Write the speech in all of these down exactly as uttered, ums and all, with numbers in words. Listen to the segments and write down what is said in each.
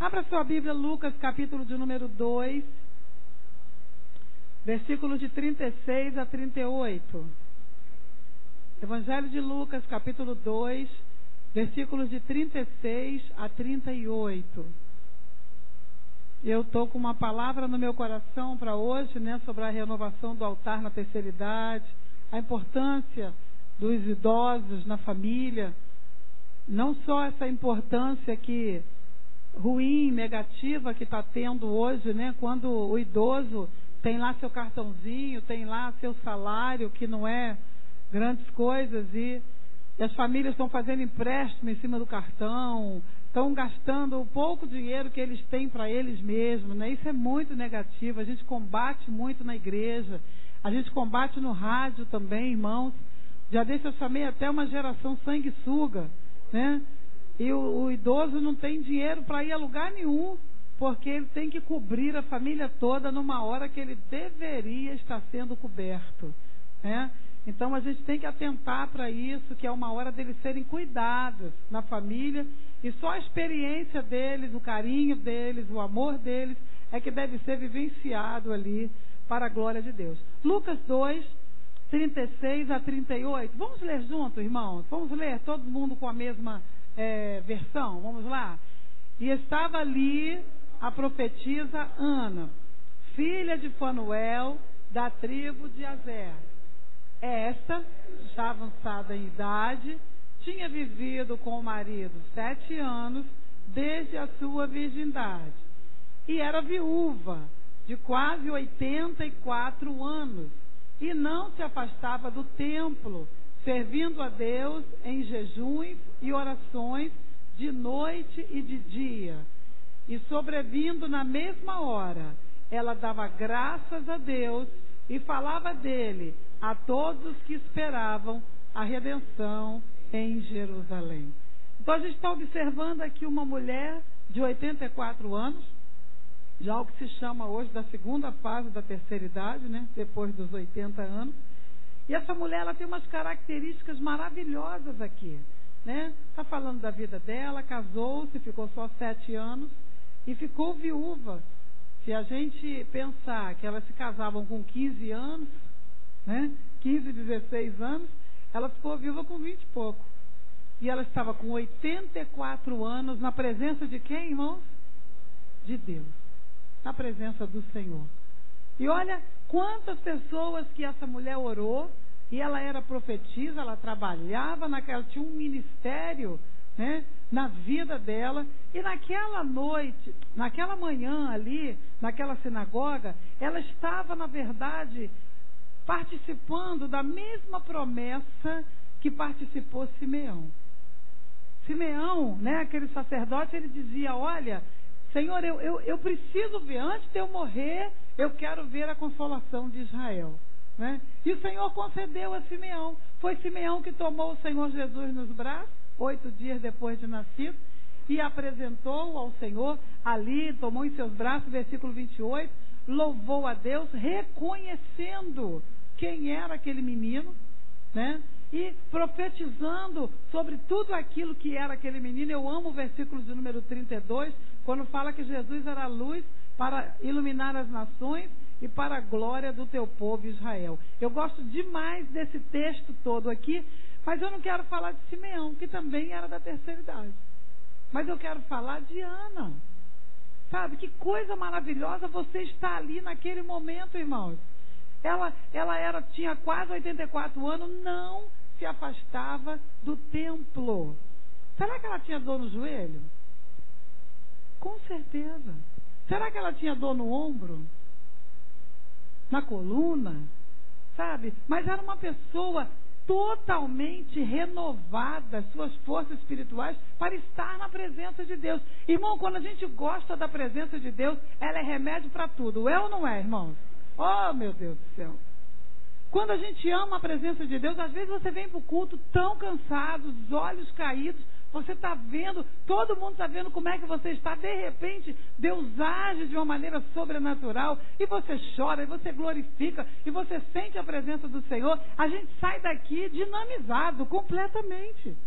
Abra sua Bíblia, Lucas, capítulo de número dois, versículos de trinta e seis a trinta e oito. Evangelho de Lucas, capítulo dois, versículos de trinta e seis a trinta e oito. Eu estou com uma palavra no meu coração para hoje, né, sobre a renovação do altar na terceira idade, a importância dos idosos na família, não só essa importância que ruim, negativa que está tendo hoje, né, quando o idoso tem lá seu cartãozinho, tem lá seu salário, que não é grandes coisas, e, e as famílias estão fazendo empréstimo em cima do cartão, estão gastando o pouco dinheiro que eles têm para eles mesmos, né? Isso é muito negativo. A gente combate muito na igreja, a gente combate no rádio também, irmãos. Já desse eu chamei até uma geração sanguessuga, né? E o, o idoso não tem dinheiro para ir a lugar nenhum, porque ele tem que cobrir a família toda numa hora que ele deveria estar sendo coberto, né? Então a gente tem que atentar para isso, que é uma hora deles serem cuidados na família, e só a experiência deles, o carinho deles, o amor deles, é que deve ser vivenciado ali para a glória de Deus. Lucas dois, trinta e seis a trinta e oito. Vamos ler junto, irmãos? Vamos ler todo mundo com a mesma é, versão? Vamos lá? E estava ali a profetisa Ana, filha de Fanuel, da tribo de Azer. Esta, já avançada em idade, tinha vivido com o marido sete anos desde a sua virgindade, e era viúva de quase oitenta e quatro anos, e não se afastava do templo, servindo a Deus em jejuns e orações de noite e de dia. E sobrevindo na mesma hora, ela dava graças a Deus e falava dele a todos que esperavam a redenção em Jerusalém. Então a gente está observando aqui uma mulher de oitenta e quatro anos, já o que se chama hoje da segunda fase da terceira idade, né? Depois dos oitenta anos. E essa mulher, ela tem umas características maravilhosas aqui, né? Está falando da vida dela, casou-se, ficou só sete anos e ficou viúva. Se a gente pensar que elas se casavam com quinze anos, né? quinze, dezesseis anos, ela ficou viúva com vinte e pouco. E ela estava com oitenta e quatro anos na presença de quem, irmãos? De Deus. Na presença do Senhor. E olha quantas pessoas que essa mulher orou, e ela era profetisa, ela trabalhava naquela, tinha um ministério, né, na vida dela, e naquela noite, naquela manhã ali, naquela sinagoga, ela estava, na verdade, participando da mesma promessa que participou Simeão. Simeão, né, aquele sacerdote, ele dizia, olha, Senhor, eu, eu, eu preciso ver, antes de eu morrer, eu quero ver a consolação de Israel, né? E o Senhor concedeu a Simeão. Foi Simeão que tomou o Senhor Jesus nos braços, oito dias depois de nascido, e apresentou ao Senhor ali, tomou em seus braços, versículo vinte e oito, louvou a Deus, reconhecendo quem era aquele menino, né? E profetizando sobre tudo aquilo que era aquele menino. Eu amo o versículo de número trinta e dois, quando fala que Jesus era a luz para iluminar as nações e para a glória do teu povo Israel. Eu gosto demais desse texto todo aqui, mas eu não quero falar de Simeão, que também era da terceira idade. Mas eu quero falar de Ana. Sabe, que coisa maravilhosa você estar ali naquele momento, irmãos. Ela, ela era, tinha quase oitenta e quatro anos, não se afastava do templo. Será que ela tinha dor no joelho? Com certeza. Será que ela tinha dor no ombro? Na coluna? Sabe? Mas era uma pessoa totalmente renovada, suas forças espirituais, para estar na presença de Deus. Irmão, quando a gente gosta da presença de Deus, ela é remédio para tudo. É ou não é, irmãos? Oh, meu Deus do céu. Quando a gente ama a presença de Deus, às vezes você vem para o culto tão cansado, os olhos caídos, você está vendo, todo mundo está vendo como é que você está, de repente, Deus age de uma maneira sobrenatural, e você chora, e você glorifica, e você sente a presença do Senhor, a gente sai daqui dinamizado completamente.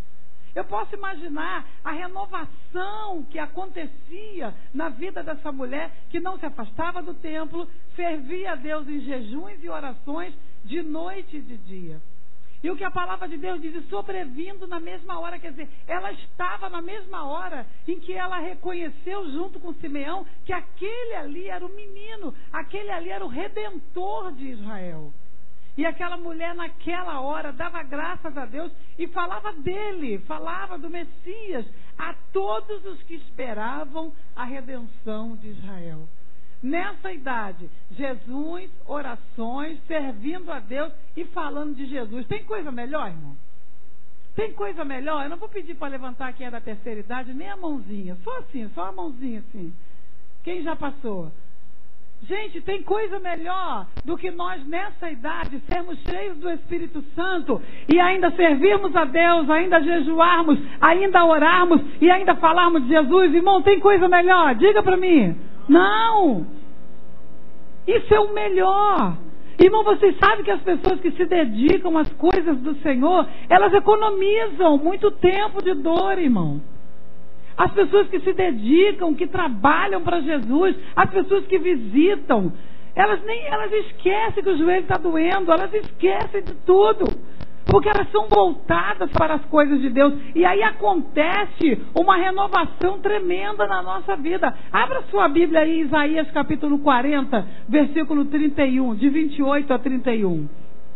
Eu posso imaginar a renovação que acontecia na vida dessa mulher que não se afastava do templo, servia a Deus em jejuns e orações de noite e de dia. E o que a palavra de Deus diz, sobrevindo na mesma hora, quer dizer, ela estava na mesma hora em que ela reconheceu junto com Simeão que aquele ali era o menino, aquele ali era o Redentor de Israel. E aquela mulher naquela hora dava graças a Deus e falava dele, falava do Messias a todos os que esperavam a redenção de Israel. Nessa idade, Jesus, orações, servindo a Deus e falando de Jesus. Tem coisa melhor, irmão? Tem coisa melhor? Eu não vou pedir para levantar quem é da terceira idade, nem a mãozinha. Só assim, só a mãozinha assim. Quem já passou? Gente, tem coisa melhor do que nós nessa idade sermos cheios do Espírito Santo e ainda servirmos a Deus, ainda jejuarmos, ainda orarmos e ainda falarmos de Jesus. Irmão, tem coisa melhor? Diga para mim. Não! Isso é o melhor. Irmão, vocês sabem que as pessoas que se dedicam às coisas do Senhor, elas economizam muito tempo de dor, irmão. As pessoas que se dedicam, que trabalham para Jesus, as pessoas que visitam, elas nem elas esquecem que o joelho está doendo, elas esquecem de tudo, porque elas são voltadas para as coisas de Deus. E aí acontece uma renovação tremenda na nossa vida. Abra sua Bíblia aí, Isaías capítulo quarenta, versículo trinta e um, de vinte e oito a trinta e um.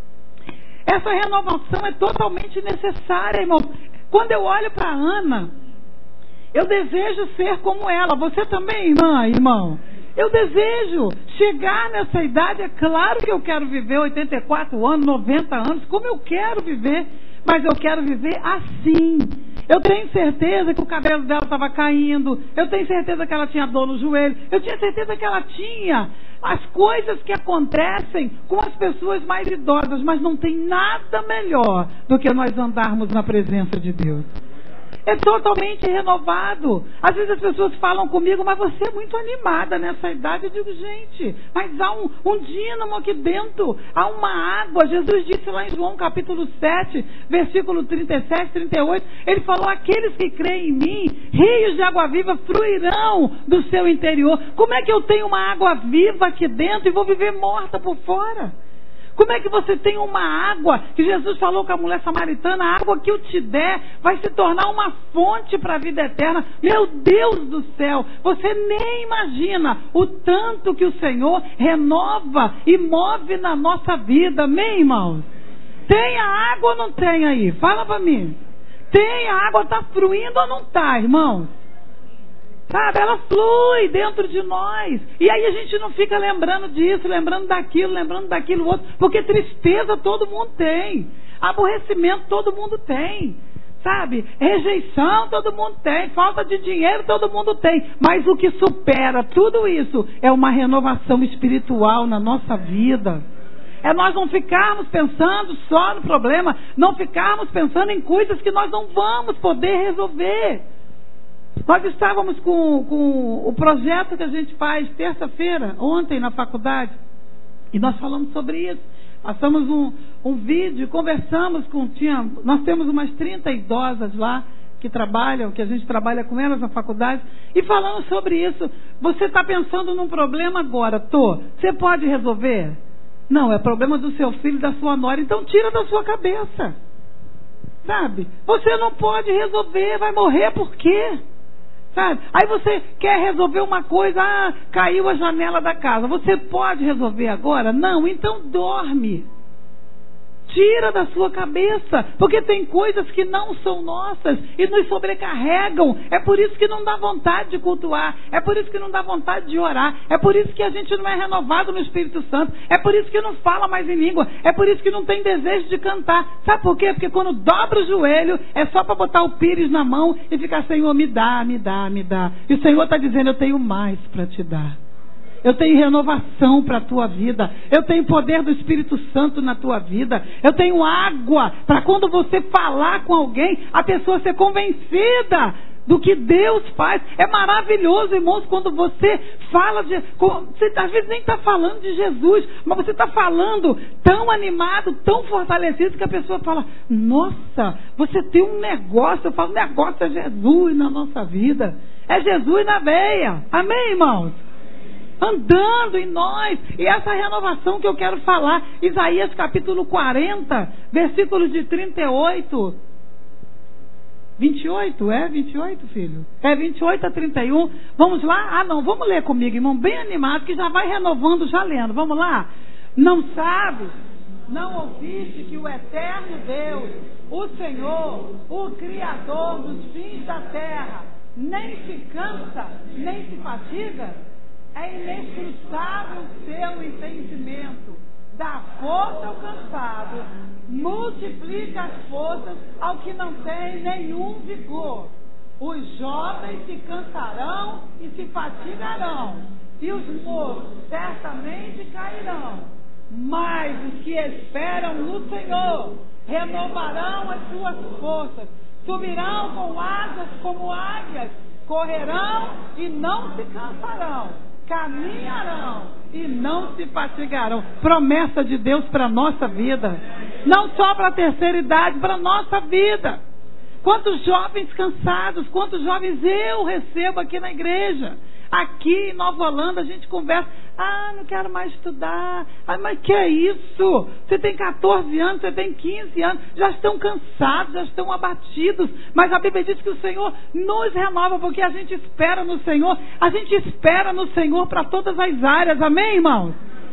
Essa renovação é totalmente necessária, irmão. Quando eu olho para Ana, eu desejo ser como ela. Você também, irmã, irmão? Eu desejo chegar nessa idade. É claro que eu quero viver oitenta e quatro anos, noventa anos, como eu quero viver, mas eu quero viver assim. Eu tenho certeza que o cabelo dela estava caindo, eu tenho certeza que ela tinha dor no joelho, eu tinha certeza que ela tinha as coisas que acontecem com as pessoas mais idosas, mas não tem nada melhor do que nós andarmos na presença de Deus. É totalmente renovado. Às vezes as pessoas falam comigo, mas você é muito animada nessa idade. Eu digo, gente, mas há um, um dínamo aqui dentro, há uma água. Jesus disse lá em João capítulo sete, versículo trinta e sete, trinta e oito, ele falou, aqueles que creem em mim, rios de água viva fluirão do seu interior. Como é que eu tenho uma água viva aqui dentro e vou viver morta por fora? Como é que você tem uma água, que Jesus falou com a mulher samaritana, a água que eu te der vai se tornar uma fonte para a vida eterna? Meu Deus do céu, você nem imagina o tanto que o Senhor renova e move na nossa vida, amém, irmãos? Tem a água ou não tem aí? Fala para mim. Tem a água, está fluindo ou não está, irmãos? Sabe, ela flui dentro de nós. E aí a gente não fica lembrando disso, lembrando daquilo, lembrando daquilo outro. Porque tristeza todo mundo tem. Aborrecimento todo mundo tem. Sabe, rejeição todo mundo tem. Falta de dinheiro todo mundo tem. Mas o que supera tudo isso é uma renovação espiritual na nossa vida. É nós não ficarmos pensando só no problema. Não ficarmos pensando em coisas que nós não vamos poder resolver. Nós estávamos com, com o projeto que a gente faz terça-feira, ontem na faculdade, e nós falamos sobre isso. Passamos um, um vídeo, conversamos com, tinha, nós temos umas trinta idosas lá que trabalham, que a gente trabalha com elas na faculdade, e falamos sobre isso. Você está pensando num problema agora, tô, você pode resolver? Não, é problema do seu filho e da sua nora, então tira da sua cabeça. Sabe? Você não pode resolver, vai morrer por quê? Sabe? Aí você quer resolver uma coisa, ah, caiu a janela da casa. Você pode resolver agora? Não, então dorme. Tira da sua cabeça, porque tem coisas que não são nossas e nos sobrecarregam. É por isso que não dá vontade de cultuar, é por isso que não dá vontade de orar, é por isso que a gente não é renovado no Espírito Santo, é por isso que não fala mais em língua, é por isso que não tem desejo de cantar. Sabe por quê? Porque quando dobra o joelho, é só para botar o pires na mão e ficar, Senhor, me dá, me dá, me dá. E o Senhor está dizendo, eu tenho mais para te dar. Eu tenho renovação para a tua vida. Eu tenho poder do Espírito Santo na tua vida. Eu tenho água para quando você falar com alguém, a pessoa ser convencida do que Deus faz. É maravilhoso, irmãos, quando você fala de... Você às vezes nem está falando de Jesus, mas você está falando tão animado, tão fortalecido, que a pessoa fala, nossa, você tem um negócio. Eu falo, negócio é Jesus na nossa vida. É Jesus na veia. Amém, irmãos? Andando em nós. E essa renovação que eu quero falar, Isaías capítulo quarenta, versículos de trinta e oito... vinte e oito, é? vinte e oito, filho? É vinte e oito a trinta e um. Vamos lá? Ah, não, vamos ler comigo, irmão, bem animado, que já vai renovando, já lendo. Vamos lá? Não sabes, não ouviste que o eterno Deus, o Senhor, o Criador dos fins da terra, nem se cansa, nem se fatiga? É inescrutável o seu entendimento. Dá força ao cansado, multiplica as forças ao que não tem nenhum vigor. Os jovens se cansarão e se fatigarão, e os moços certamente cairão. Mas os que esperam no Senhor renovarão as suas forças, subirão com asas como águias, correrão e não se cansarão, caminharão e não se fatigarão. Promessa de Deus para a nossa vida. Não só para a terceira idade, para a nossa vida. Quantos jovens cansados, quantos jovens eu recebo aqui na igreja. Aqui em Nova Holanda a gente conversa. Ah, não quero mais estudar. Ah, mas que é isso? Você tem quatorze anos, você tem quinze anos. Já estão cansados, já estão abatidos. Mas a Bíblia diz que o Senhor nos renova, porque a gente espera no Senhor. A gente espera no Senhor para todas as áreas. Amém, irmãos?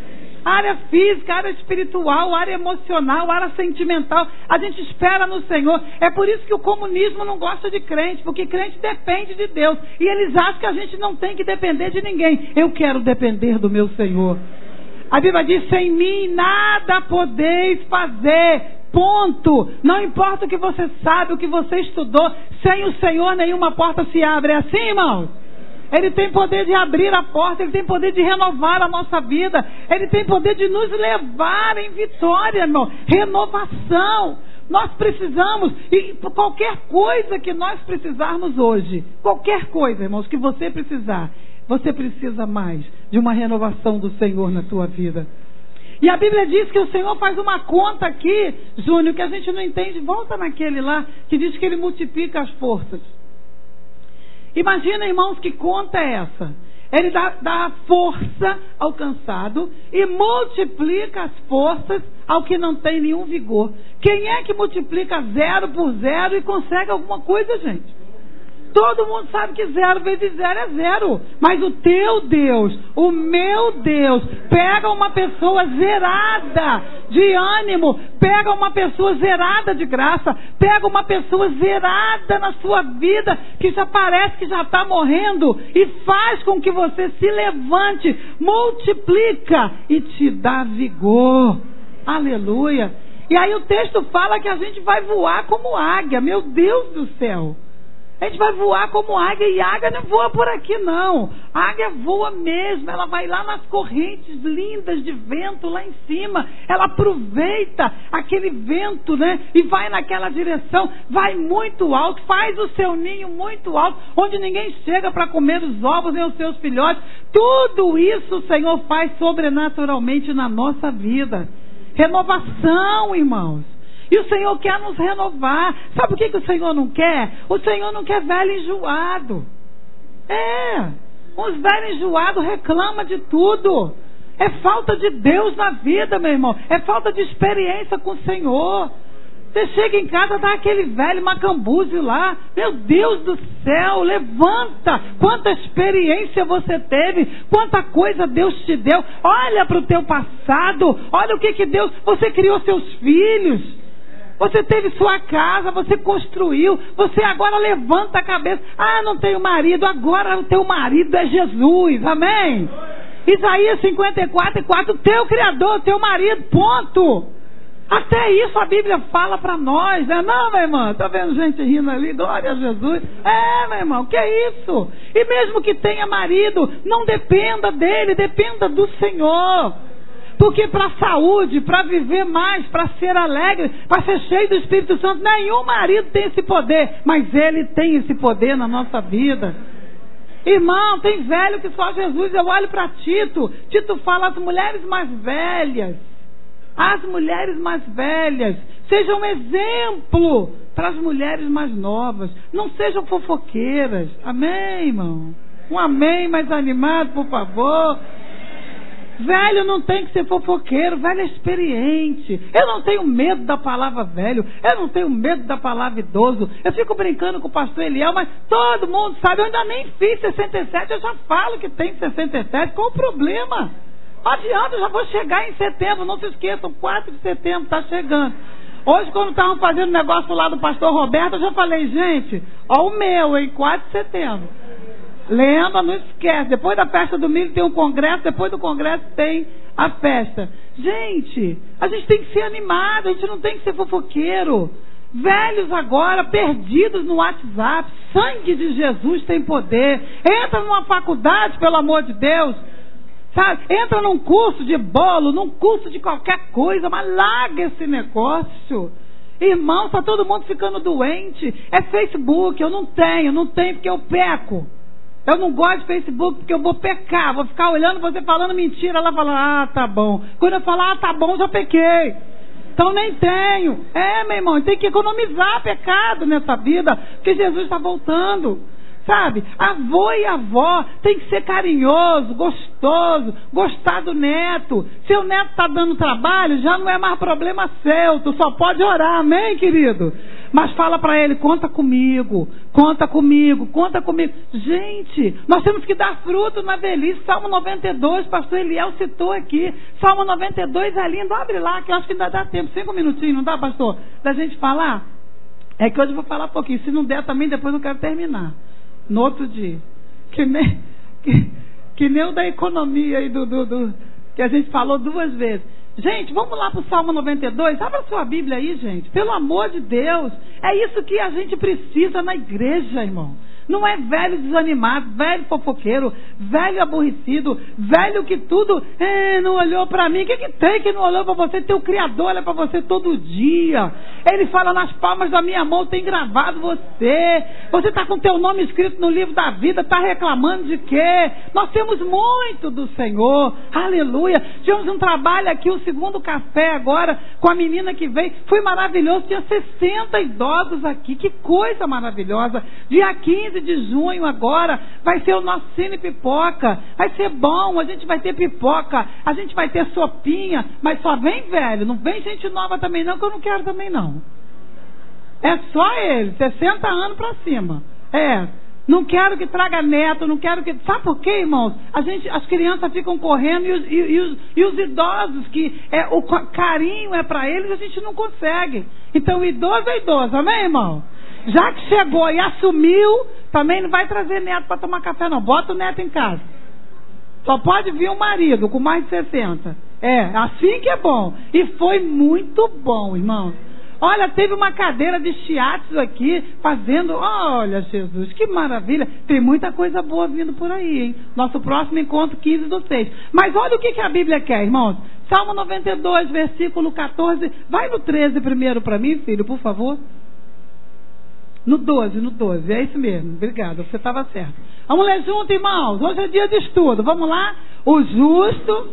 Área física, área espiritual, área emocional, área sentimental. A gente espera no Senhor. É por isso que o comunismo não gosta de crente, porque crente depende de Deus. E eles acham que a gente não tem que depender de ninguém. Eu quero depender do meu Senhor. A Bíblia diz, sem mim nada podeis fazer. Ponto. Não importa o que você sabe, o que você estudou. Sem o Senhor nenhuma porta se abre. É assim, irmãos? Ele tem poder de abrir a porta, Ele tem poder de renovar a nossa vida, Ele tem poder de nos levar em vitória, irmão. Renovação. Nós precisamos, e qualquer coisa que nós precisarmos hoje, qualquer coisa, irmãos, que você precisar, você precisa mais de uma renovação do Senhor na tua vida. E a Bíblia diz que o Senhor faz uma conta aqui, Júnior, que a gente não entende. Volta naquele lá, que diz que Ele multiplica as forças. Imagina, irmãos, que conta é essa? Ele dá, dá força ao cansado e multiplica as forças ao que não tem nenhum vigor. Quem é que multiplica zero por zero e consegue alguma coisa, gente? Todo mundo sabe que zero vezes zero é zero. Mas o teu Deus, o meu Deus, pega uma pessoa zerada de ânimo, pega uma pessoa zerada de graça, pega uma pessoa zerada na sua vida, que já parece que já está morrendo, e faz com que você se levante, multiplica e te dá vigor. Aleluia. E aí o texto fala que a gente vai voar como águia. Meu Deus do céu. A gente vai voar como águia, e águia não voa por aqui não. A águia voa mesmo, ela vai lá nas correntes lindas de vento lá em cima. Ela aproveita aquele vento, né? E vai naquela direção, vai muito alto, faz o seu ninho muito alto, onde ninguém chega para comer os ovos nem os seus filhotes. Tudo isso o Senhor faz sobrenaturalmente na nossa vida. Renovação, irmãos. E o Senhor quer nos renovar. Sabe o que, que o Senhor não quer? O Senhor não quer velho enjoado. É, uns velhos enjoados reclamam de tudo. É falta de Deus na vida, meu irmão. É falta de experiência com o Senhor. Você chega em casa, dá aquele velho macambúzio lá. Meu Deus do céu, levanta. Quanta experiência você teve. Quanta coisa Deus te deu. Olha para o teu passado. Olha o que, que Deus... Você criou seus filhos. Você teve sua casa, você construiu, você agora levanta a cabeça. Ah, não tenho marido, agora o teu marido é Jesus, amém? Isaías cinquenta e quatro, quatro, teu Criador, teu marido, ponto. Até isso a Bíblia fala para nós, né? Não, meu irmão, tá vendo gente rindo ali, glória a Jesus. É, meu irmão, que é isso? E mesmo que tenha marido, não dependa dele, dependa do Senhor. Porque para a saúde, para viver mais, para ser alegre, para ser cheio do Espírito Santo, nenhum marido tem esse poder, mas ele tem esse poder na nossa vida. Irmão, tem velho que só Jesus. Eu olho para Tito. Tito fala: as mulheres mais velhas, as mulheres mais velhas, sejam um exemplo para as mulheres mais novas. Não sejam fofoqueiras. Amém, irmão? Um amém mais animado, por favor. Velho não tem que ser fofoqueiro, velho é experiente. Eu não tenho medo da palavra velho, eu não tenho medo da palavra idoso. Eu fico brincando com o pastor Eliel, mas todo mundo sabe, eu ainda nem fiz sessenta e sete, eu já falo que tem sessenta e sete, qual o problema? Não adianta, eu já vou chegar em setembro, não se esqueçam, quatro de setembro está chegando. Hoje, quando estavam fazendo o negócio lá do pastor Roberto, eu já falei: gente, ó o meu, em quatro de setembro. Lembra, não esquece, depois da festa do milho tem um congresso, depois do congresso tem a festa. Gente, a gente tem que ser animado, a gente não tem que ser fofoqueiro. Velhos agora, perdidos no WhatsApp, sangue de Jesus tem poder. Entra numa faculdade, pelo amor de Deus, sabe? Entra num curso de bolo, num curso de qualquer coisa, mas larga esse negócio. Irmão, está todo mundo ficando doente. É Facebook, eu não tenho, não tenho porque eu peco. Eu não gosto de Facebook porque eu vou pecar, vou ficar olhando você falando mentira, ela fala: ah, tá bom. Quando eu falar: ah, tá bom, já pequei. Então nem tenho. É, meu irmão, tem que economizar pecado nessa vida, porque Jesus está voltando. Sabe, avô e avó tem que ser carinhoso, gostoso, gostar do neto. Se o neto está dando trabalho, já não é mais problema seu, tu só pode orar, amém, querido? Mas fala para ele: conta comigo, conta comigo, conta comigo. Gente, nós temos que dar fruto na velhice. Salmo noventa e dois, pastor Eliel citou aqui. Salmo noventa e dois é lindo, abre lá que eu acho que ainda dá tempo, cinco minutinhos, não dá, pastor? Da gente falar? É que hoje eu vou falar um pouquinho, se não der também depois eu quero terminar. No outro dia, que nem, que, que nem o da economia aí do, do, do, que a gente falou duas vezes. Gente, vamos lá para o Salmo noventa e dois, abra a sua Bíblia aí, gente, pelo amor de Deus. É isso que a gente precisa na igreja, irmão. Não é velho desanimado, velho fofoqueiro, velho aborrecido, velho que tudo é, não olhou para mim. O que, que tem que não olhou para você? Teu Criador olha para você todo dia. Ele fala: nas palmas da minha mão tem gravado você. Você está com teu nome escrito no livro da vida, está reclamando de quê? Nós temos muito do Senhor, aleluia. Tivemos um trabalho aqui, o segundo café agora, com a menina que veio, foi maravilhoso, tinha sessenta idosos aqui, que coisa maravilhosa. Dia quinze de junho agora vai ser o nosso Cine Pipoca, vai ser bom, a gente vai ter pipoca, a gente vai ter sopinha, mas só vem velho, não vem gente nova também não, que eu não quero também não. É só ele, sessenta anos pra cima. É, não quero que traga neto, não quero que... Sabe por quê, irmãos? A gente, as crianças ficam correndo e os, e, e os, e os idosos, que é, o carinho é pra eles, a gente não consegue. Então o idoso é idoso, amém, irmão? Já que chegou e assumiu, também não vai trazer neto para tomar café não, bota o neto em casa. Só pode vir o marido com mais de sessenta. É, assim que é bom. E foi muito bom, irmão. Olha, teve uma cadeira de shiatsu aqui, fazendo... Olha, Jesus, que maravilha. Tem muita coisa boa vindo por aí, hein? Nosso próximo encontro, quinze do seis. Mas olha o que, que a Bíblia quer, irmãos. Salmo noventa e dois, versículo catorze. Vai no treze primeiro para mim, filho, por favor. No doze, no doze, é isso mesmo. Obrigada, você estava certo. Vamos ler junto, irmãos. Hoje é dia de estudo. Vamos lá? O justo...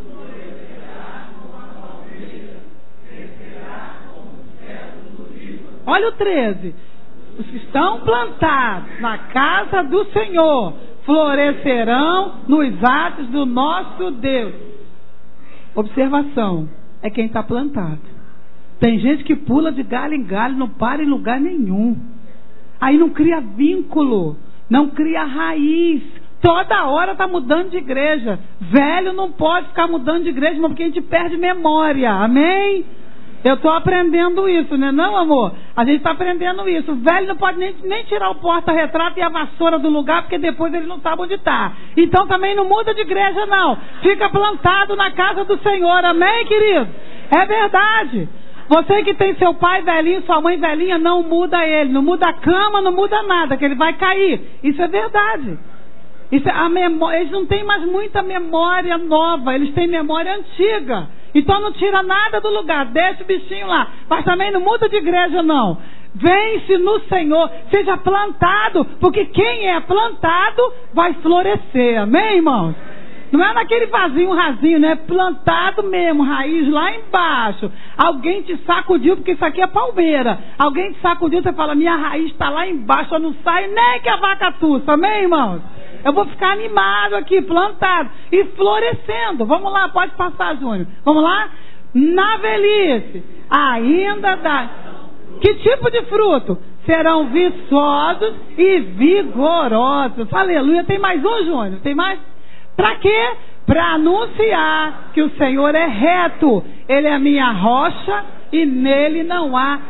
Olha o treze. Os que estão plantados na casa do Senhor florescerão nos atos do nosso Deus. Observação. É quem está plantado. Tem gente que pula de galho em galho, não para em lugar nenhum. Aí não cria vínculo, não cria raiz. Toda hora está mudando de igreja. Velho não pode ficar mudando de igreja, porque a gente perde memória. Amém? Eu estou aprendendo isso, né? Não, amor? A gente está aprendendo isso. O velho não pode nem, nem tirar o porta-retrato e a vassoura do lugar, porque depois ele não sabe onde está. Então também não muda de igreja, não. Fica plantado na casa do Senhor. Amém, querido? É verdade. Você que tem seu pai velhinho, sua mãe velhinha, não muda ele. Não muda a cama, não muda nada, que ele vai cair. Isso é verdade. Isso é a memória. Eles não têm mais muita memória nova, eles têm memória antiga. Então não tira nada do lugar, deixa o bichinho lá. Mas também não muda de igreja não. Vence no Senhor, seja plantado, porque quem é plantado vai florescer, amém, irmãos? Não é naquele vasinho rasinho, né? Plantado mesmo, raiz lá embaixo. Alguém te sacudiu, porque isso aqui é palmeira. Alguém te sacudiu, você fala, minha raiz está lá embaixo, eu não saio nem que a vaca tussa, amém, irmãos? Eu vou ficar animado aqui, plantado e florescendo. Vamos lá, pode passar, Júnior. Vamos lá? Na velhice, ainda dá. Que tipo de fruto? Serão viçosos e vigorosos. Aleluia. Tem mais um, Júnior? Tem mais? Para quê? Para anunciar que o Senhor é reto. Ele é a minha rocha e nele não há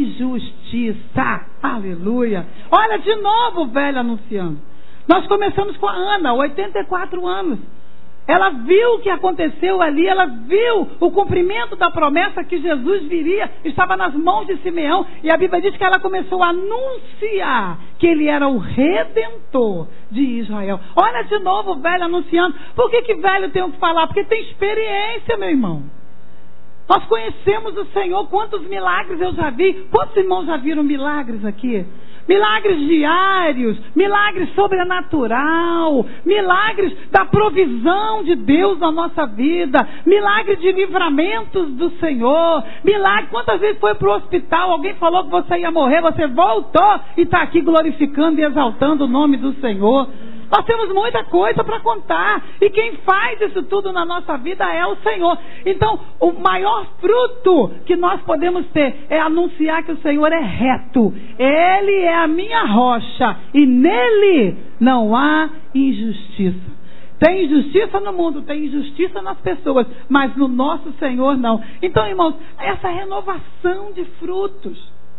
injustiça. Aleluia. Olha de novo o velho anunciando. Nós começamos com a Ana, oitenta e quatro anos. Ela viu o que aconteceu ali, ela viu o cumprimento da promessa que Jesus viria, estava nas mãos de Simeão, e a Bíblia diz que ela começou a anunciar que ele era o Redentor de Israel. Olha de novo o velho anunciando. Por que que velho tem o que falar? Porque tem experiência, meu irmão. Nós conhecemos o Senhor, quantos milagres eu já vi. Quantos irmãos já viram milagres aqui? Milagres diários, milagres sobrenatural, milagres da provisão de Deus na nossa vida, milagres de livramentos do Senhor, milagre. Quantas vezes foi para o hospital, alguém falou que você ia morrer, você voltou e está aqui glorificando e exaltando o nome do Senhor. Nós temos muita coisa para contar. E quem faz isso tudo na nossa vida é o Senhor. Então, o maior fruto que nós podemos ter é anunciar que o Senhor é reto. Ele é a minha rocha. E nele não há injustiça. Tem injustiça no mundo, tem injustiça nas pessoas. Mas no nosso Senhor não. Então, irmãos, essa renovação de frutos.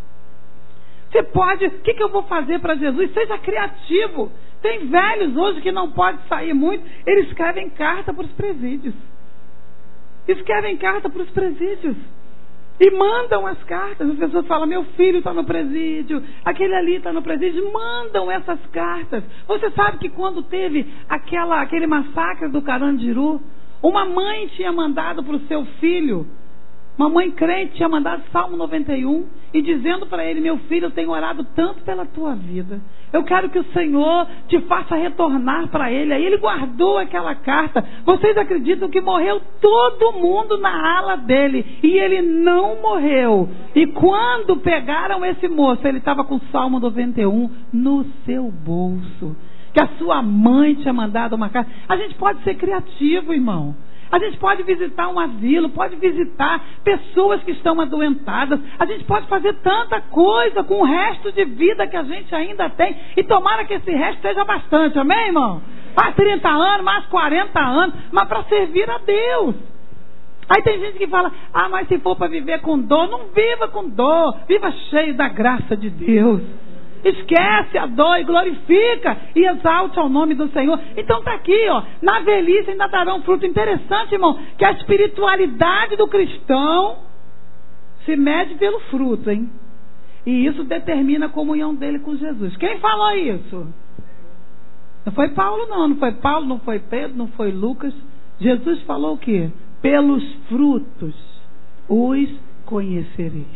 Você pode... O que, que eu vou fazer para Jesus? Seja criativo. Tem velhos hoje que não podem sair muito, eles escrevem carta para os presídios. Escrevem carta para os presídios. E mandam as cartas. As pessoas falam, meu filho está no presídio, aquele ali está no presídio. Mandam essas cartas. Você sabe que quando teve aquela, aquele massacre do Carandiru, uma mãe tinha mandado para o seu filho, uma mãe crente tinha mandado Salmo noventa e um, e dizendo para ele, meu filho, eu tenho orado tanto pela tua vida. Eu quero que o Senhor te faça retornar para ele. Aí ele guardou aquela carta. Vocês acreditam que morreu todo mundo na ala dele e ele não morreu? E quando pegaram esse moço, ele estava com o Salmo noventa e um no seu bolso. Que a sua mãe tinha mandado uma carta. A gente pode ser criativo, irmão. A gente pode visitar um asilo, pode visitar pessoas que estão adoentadas. A gente pode fazer tanta coisa com o resto de vida que a gente ainda tem. E tomara que esse resto seja bastante, amém, irmão? Mais trinta anos, mais quarenta anos, mas para servir a Deus. Aí tem gente que fala, ah, mas se for para viver com dor, não viva com dor, viva cheio da graça de Deus. Esquece a dor e glorifica e exalte ao nome do Senhor. Então está aqui, ó, na velhice ainda dará um fruto. Interessante, irmão, que a espiritualidade do cristão se mede pelo fruto, hein? E isso determina a comunhão dele com Jesus. Quem falou isso? Não foi Paulo, não. Não foi Paulo, não foi Pedro, não foi Lucas. Jesus falou o quê? Pelos frutos os conhecereis.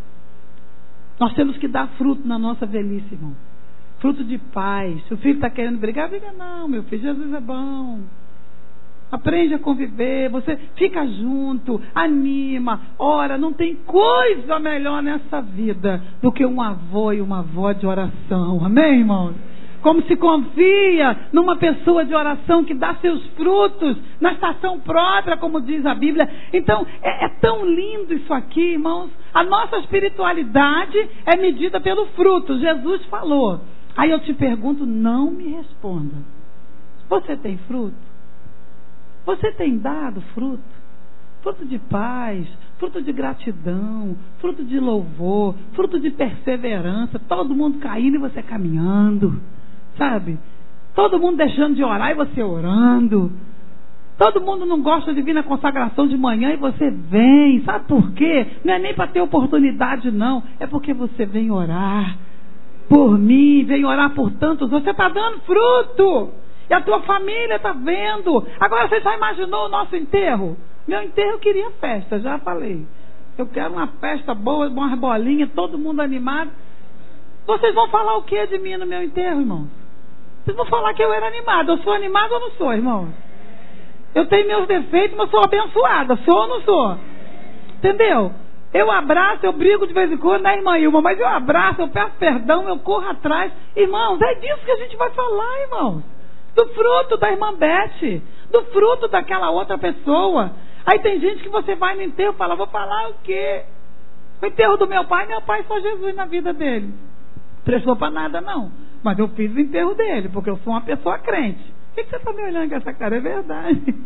Nós temos que dar fruto na nossa velhice, irmão. Fruto de paz. Se o filho está querendo brigar, briga não, meu filho. Jesus é bom. Aprende a conviver. Você fica junto, anima, ora. Não tem coisa melhor nessa vida do que um avô e uma avó de oração. Amém, irmãos? Como se confia numa pessoa de oração que dá seus frutos na estação própria, como diz a Bíblia. Então, é, é tão lindo isso aqui, irmãos. A nossa espiritualidade é medida pelo fruto. Jesus falou. Aí eu te pergunto, não me responda. Você tem fruto? Você tem dado fruto? Fruto de paz, fruto de gratidão, fruto de louvor, fruto de perseverança. Todo mundo caindo e você caminhando. Sabe? Todo mundo deixando de orar e você orando. Todo mundo não gosta de vir na consagração de manhã e você vem. Sabe por quê? Não é nem para ter oportunidade, não. É porque você vem orar por mim, vem orar por tantos. Você está dando fruto. E a tua família está vendo. Agora você já imaginou o nosso enterro? Meu enterro eu queria festa, já falei. Eu quero uma festa boa, umas bolinhas, todo mundo animado. Vocês vão falar o que de mim no meu enterro, irmãos? Vocês vão falar que eu era animado. Eu sou animado ou não sou, irmãos? Eu tenho meus defeitos, mas sou abençoada. Sou ou não sou? Entendeu? Eu abraço, eu brigo de vez em quando, né, irmã Ilma? Mas eu abraço, eu peço perdão, eu corro atrás. Irmãos, é disso que a gente vai falar, irmãos. Do fruto da irmã Beth, do fruto daquela outra pessoa. Aí tem gente que você vai no enterro e fala, vou falar o quê? O enterro do meu pai, meu pai só Jesus na vida dele. Prestou para nada, não. Mas eu fiz o enterro dele, porque eu sou uma pessoa crente. Por que, que você está me olhando com essa cara? É verdade.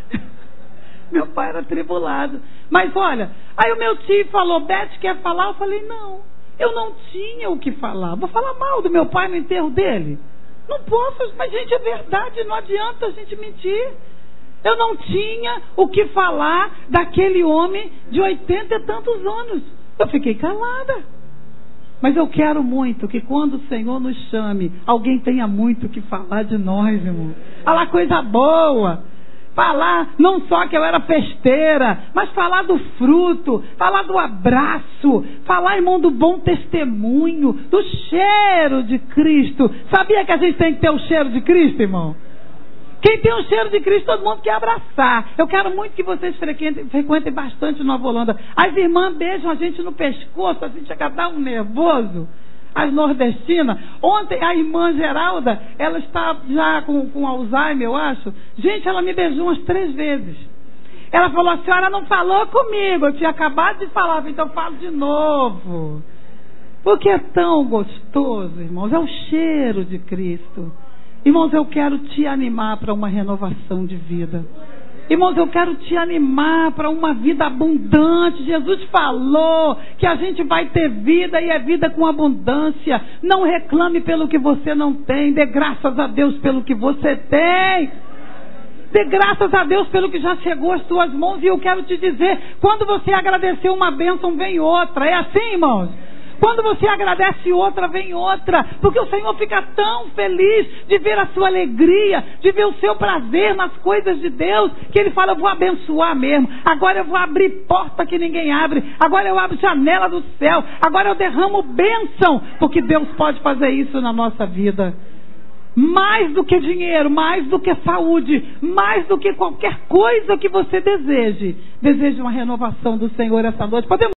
Meu pai era tribulado. Mas olha, aí o meu tio falou, Beth, quer falar? Eu falei, não. Eu não tinha o que falar. Vou falar mal do meu pai no enterro dele? Não posso, mas gente, é verdade, não adianta a gente mentir. Eu não tinha o que falar daquele homem de oitenta e tantos anos. Eu fiquei calada. Mas eu quero muito que quando o Senhor nos chame, alguém tenha muito o que falar de nós, irmão. Falar coisa boa. Falar não só que eu era festeira, mas falar do fruto, falar do abraço, falar, irmão, do bom testemunho, do cheiro de Cristo. Sabia que a gente tem que ter o cheiro de Cristo, irmão? Quem tem o cheiro de Cristo, todo mundo quer abraçar. Eu quero muito que vocês frequentem, frequentem bastante Nova Holanda. As irmãs beijam a gente no pescoço, a gente chega a dar um nervoso. As nordestinas. Ontem a irmã Geralda, ela está já com, com Alzheimer, eu acho. Gente, ela me beijou umas três vezes. Ela falou, a senhora não falou comigo. Eu tinha acabado de falar, então eu falo de novo. Porque é tão gostoso, irmãos. É o cheiro de Cristo. Irmãos, eu quero te animar para uma renovação de vida. Irmãos, eu quero te animar para uma vida abundante. Jesus falou que a gente vai ter vida e é vida com abundância. Não reclame pelo que você não tem. Dê graças a Deus pelo que você tem. Dê graças a Deus pelo que já chegou às suas mãos. E eu quero te dizer, quando você agradecer uma bênção, vem outra. É assim, irmãos? Quando você agradece outra, vem outra. Porque o Senhor fica tão feliz de ver a sua alegria, de ver o seu prazer nas coisas de Deus, que Ele fala, eu vou abençoar mesmo. Agora eu vou abrir porta que ninguém abre. Agora eu abro janela do céu. Agora eu derramo bênção. Porque Deus pode fazer isso na nossa vida. Mais do que dinheiro, mais do que saúde, mais do que qualquer coisa que você deseje. Deseje uma renovação do Senhor essa noite. Podemos